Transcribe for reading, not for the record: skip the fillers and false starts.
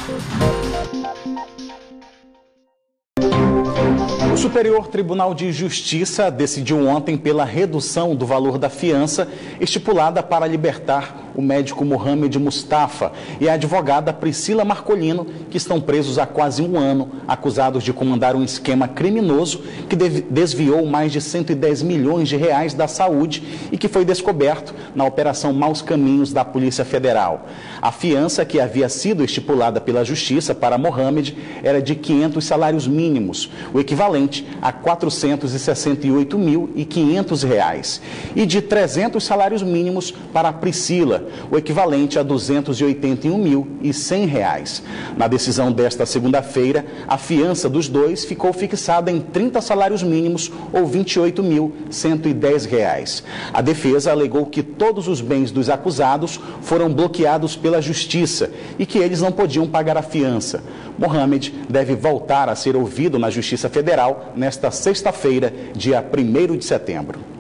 O Superior Tribunal de Justiça decidiu ontem pela redução do valor da fiança estipulada para libertar o médico Mohamed Mustafa e a advogada Priscila Marcolino, que estão presos há quase um ano, acusados de comandar um esquema criminoso que desviou mais de 110 milhões de reais da saúde e que foi descoberto na Operação Maus Caminhos da Polícia Federal. A fiança que havia sido estipulada pela Justiça para Mohamed era de 500 salários mínimos, o equivalente a R$ 468.500, e de 300 salários mínimos para a Priscila, o equivalente a R$ 281.100. Na decisão desta segunda-feira, a fiança dos dois ficou fixada em 30 salários mínimos ou R$ 28.110. A defesa alegou que todos os bens dos acusados foram bloqueados pela Justiça e que eles não podiam pagar a fiança. Mohamed deve voltar a ser ouvido na Justiça Federal nesta sexta-feira, dia 1º de setembro.